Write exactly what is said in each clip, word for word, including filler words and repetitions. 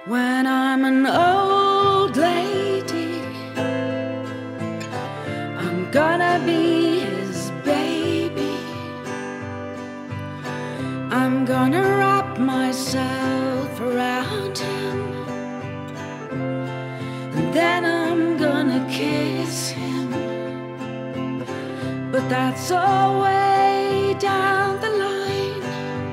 When I'm an old lady, I'm gonna be his baby. I'm gonna wrap myself around him, and then I'm gonna kiss him. But that's all way down the line.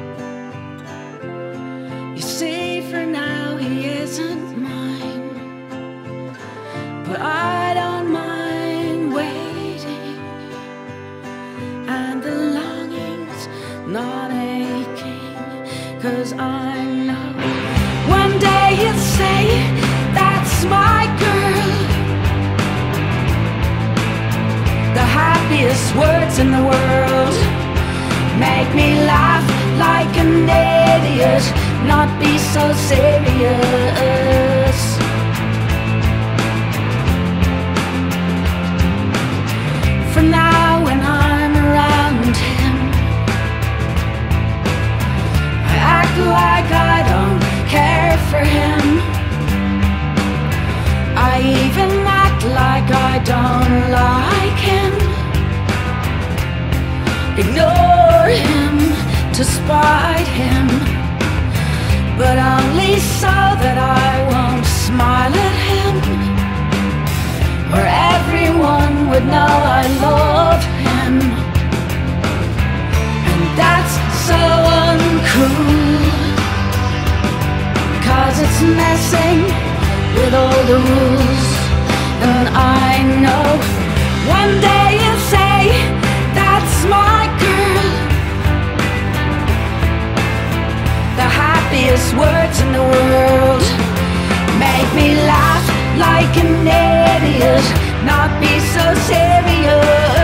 You see, for now he isn't mine, but I don't mind waiting, and the longing's not aching, 'cause I know one day he'll say, "That's my girl." The happiest words in the world make me laugh like an idiot, not be so serious. For now, when I'm around him, I act like I don't care for him. I even act like I don't like him. Ignore him to spite him, but only so that I won't smile at him, or everyone would know I love him. And that's so uncool, 'cause it's messing with all the rules. And I know one day you'll say, "That's my girl." The happiest words in the world make me laugh like an idiot, not be so serious.